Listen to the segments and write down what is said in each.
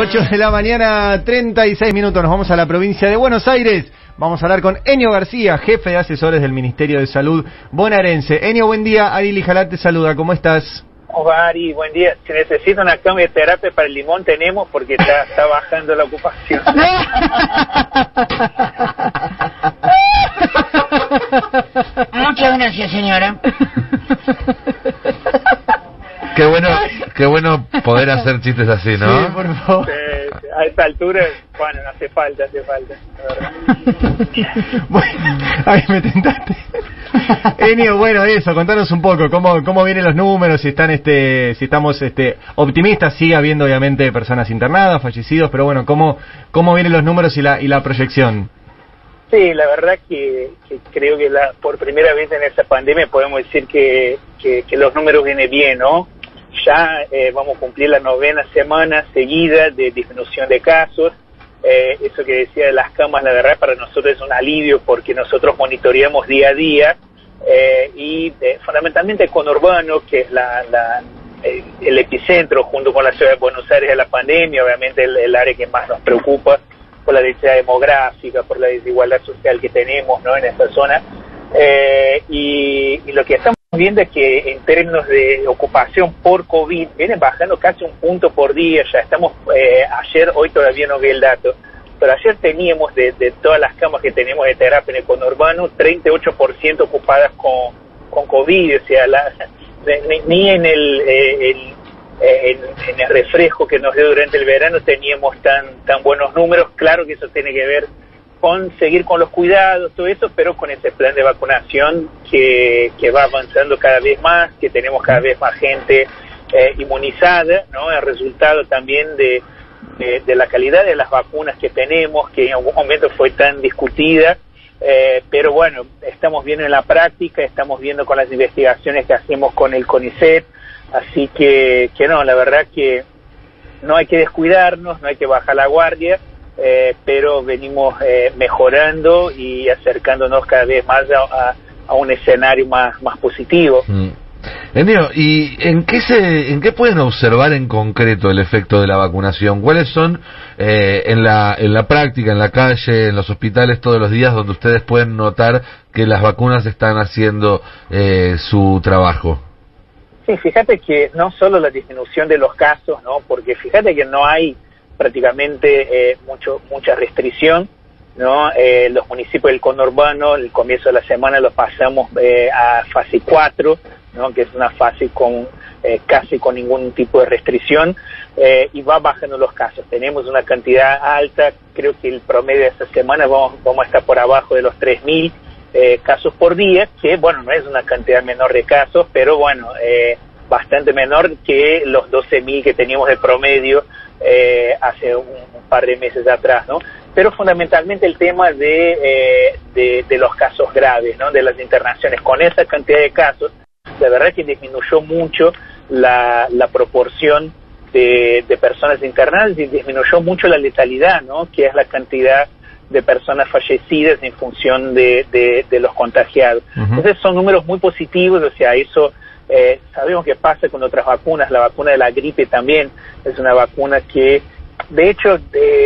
8 de la mañana, 36 minutos. Nos vamos a la provincia de Buenos Aires. Vamos a hablar con Enio García, jefe de asesores del Ministerio de Salud bonaerense. Enio, buen día. Ari Lijalá te saluda. ¿Cómo estás? Hola, Ari, buen día. Si necesita una cama de terapia para el limón, tenemos, porque está bajando la ocupación. Muchas gracias, señora. Qué bueno poder hacer chistes así, ¿no? Sí, por favor. A esta altura, bueno, hace falta, la verdad. Bueno, ahí me tentaste. Enio, bueno, eso, contanos un poco, cómo vienen los números, si estamos optimistas. Sigue habiendo obviamente personas internadas, fallecidos, pero bueno, cómo vienen los números y la proyección. Sí, la verdad que creo que por primera vez en esta pandemia podemos decir que los números vienen bien, ¿no? Ya vamos a cumplir la 9ª semana seguida de disminución de casos. Eso que decía de las camas, la verdad para nosotros es un alivio, porque nosotros monitoreamos día a día y fundamentalmente conurbano, que es el epicentro junto con la ciudad de Buenos Aires de la pandemia, obviamente el área que más nos preocupa por la densidad demográfica, por la desigualdad social que tenemos, ¿no?, en esta zona. Y lo que estamos viendo es que en términos de ocupación por COVID vienen bajando casi 1 punto por día. Ya estamos, hoy todavía no vi el dato, pero ayer teníamos de todas las camas que tenemos de terapia en el conurbano, 38% ocupadas con COVID. O sea, ni en el refresco que nos dio durante el verano teníamos tan buenos números. Claro que eso tiene que ver con seguir con los cuidados, todo eso, pero con ese plan de vacunación que va avanzando cada vez más, que tenemos cada vez más gente inmunizada, ¿no? El resultado también de la calidad de las vacunas que tenemos, que en algún momento fue tan discutida, pero bueno, estamos viendo en la práctica, estamos viendo con las investigaciones que hacemos con el CONICET, así que no, la verdad que no hay que descuidarnos, no hay que bajar la guardia, pero venimos mejorando y acercándonos cada vez más a un escenario más positivo. Enio, ¿y en qué pueden observar en concreto el efecto de la vacunación? ¿Cuáles son en la práctica, en la calle, en los hospitales todos los días, donde ustedes pueden notar que las vacunas están haciendo su trabajo? Sí, fíjate que no solo la disminución de los casos, ¿no?, porque fíjate que no hay prácticamente mucha restricción, ¿no? Los municipios del conurbano, el comienzo de la semana los pasamos a fase 4, ¿no?, que es una fase con casi con ningún tipo de restricción, y va bajando los casos. Tenemos una cantidad alta, creo que el promedio de esta semana vamos a estar por abajo de los 3.000 casos por día, que bueno, no es una cantidad menor de casos, pero bueno, bastante menor que los 12.000 que teníamos de promedio hace un par de meses atrás, ¿no? Pero fundamentalmente el tema de los casos graves, ¿no?, de las internaciones. Con esa cantidad de casos, la verdad es que disminuyó mucho la proporción de personas internadas y disminuyó mucho la letalidad, ¿no?, que es la cantidad de personas fallecidas en función de los contagiados. Entonces son números muy positivos. O sea, eso sabemos que pasa con otras vacunas. La vacuna de la gripe también es una vacuna que, de hecho,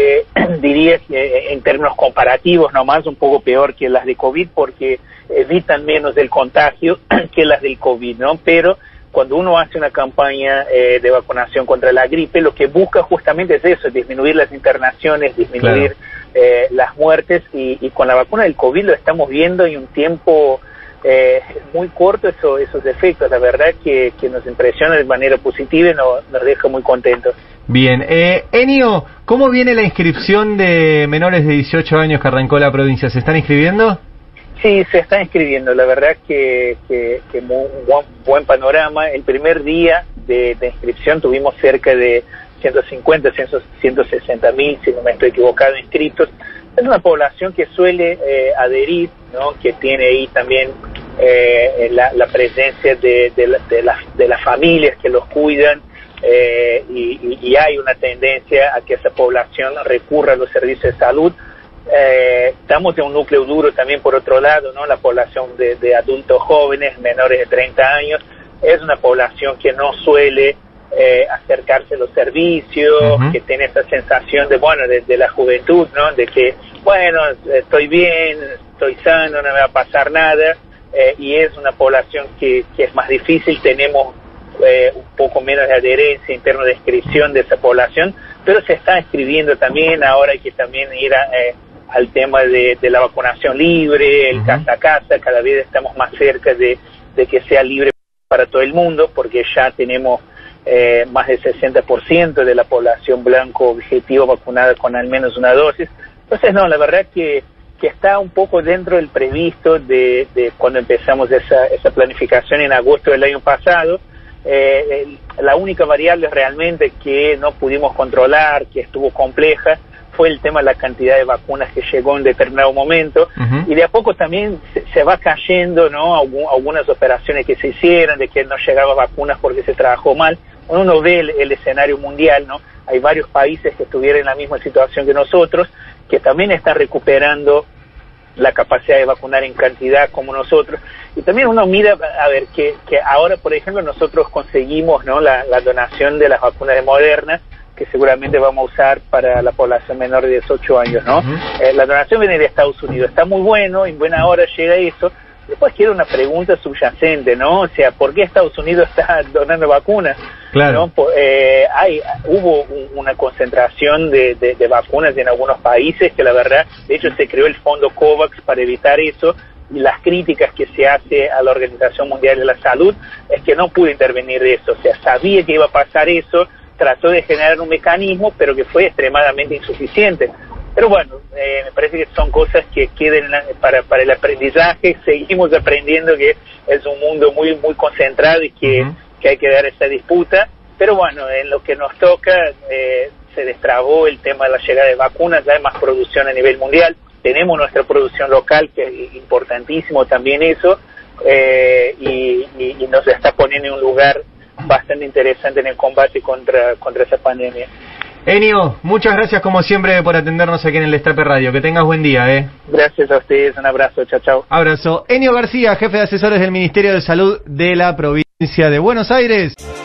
diría que en términos comparativos nomás un poco peor que las de COVID, porque evitan menos del contagio que las del COVID, ¿no? Pero cuando uno hace una campaña de vacunación contra la gripe, lo que busca justamente es eso, disminuir las internaciones, disminuir las muertes, y con la vacuna del COVID lo estamos viendo en un tiempo muy corto esos efectos. La verdad que nos impresiona de manera positiva y nos deja muy contentos. Bien, Enio, ¿cómo viene la inscripción de menores de 18 años que arrancó la provincia? ¿Se están inscribiendo? Sí, se están inscribiendo. La verdad que muy buen panorama. El primer día de inscripción tuvimos cerca de 150, 160 mil, si no me estoy equivocado, inscritos. Es una población que suele adherir, ¿no?, que tiene ahí también la presencia de las familias que los cuidan, y hay una tendencia a que esa población recurra a los servicios de salud. Estamos en un núcleo duro también, por otro lado, ¿no?, la población de adultos jóvenes menores de 30 años es una población que no suele acercarse a los servicios, que tiene esa sensación de, bueno, de la juventud, ¿no? De que, bueno, estoy bien, estoy sano, no me va a pasar nada, y es una población que es más difícil, tenemos un poco menos de adherencia interna de inscripción de esa población, pero se está escribiendo también. Ahora hay que también ir al tema de la vacunación libre, el casa a casa. Cada vez estamos más cerca de que sea libre para todo el mundo, porque ya tenemos más del 60% de la población blanco objetivo vacunada con al menos una dosis. Entonces, no, la verdad que está un poco dentro del previsto de cuando empezamos esa planificación en agosto del año pasado. La única variable realmente que no pudimos controlar, que estuvo compleja, fue el tema de la cantidad de vacunas que llegó en determinado momento, y de a poco también se va cayendo, ¿no? Algunas operaciones que se hicieron, de que no llegaba vacunas porque se trabajó mal. Uno ve el escenario mundial, ¿no? Hay varios países que estuvieron en la misma situación que nosotros, que también están recuperando la capacidad de vacunar en cantidad como nosotros. Y también uno mira, a ver, que ahora, por ejemplo, nosotros conseguimos, ¿no? la donación de las vacunas de Moderna, que seguramente vamos a usar para la población menor de 18 años, ¿no? La donación viene de Estados Unidos, está muy bueno, en buena hora llega eso. Después queda una pregunta subyacente, ¿no? O sea, ¿por qué Estados Unidos está donando vacunas? Claro. ¿No? Hubo una concentración de vacunas en algunos países que la verdad, de hecho se creó el fondo COVAX para evitar eso, y las críticas que se hace a la Organización Mundial de la Salud es que no pudo intervenir de eso. O sea, sabía que iba a pasar eso, trató de generar un mecanismo, pero que fue extremadamente insuficiente. Pero bueno, me parece que son cosas que queden para el aprendizaje. Seguimos aprendiendo que es un mundo muy muy concentrado y que hay que dar esa disputa. Pero bueno, en lo que nos toca, se destrabó el tema de la llegada de vacunas, ya hay más producción a nivel mundial. Tenemos nuestra producción local, que es importantísimo también eso, y nos está poniendo en un lugar bastante interesante en el combate contra esa pandemia. Enio, muchas gracias como siempre por atendernos aquí en el Destape Radio. Que tengas buen día, Gracias a ustedes, un abrazo, chao, chao. Abrazo. Enio García, jefe de asesores del Ministerio de Salud de la provincia de Buenos Aires.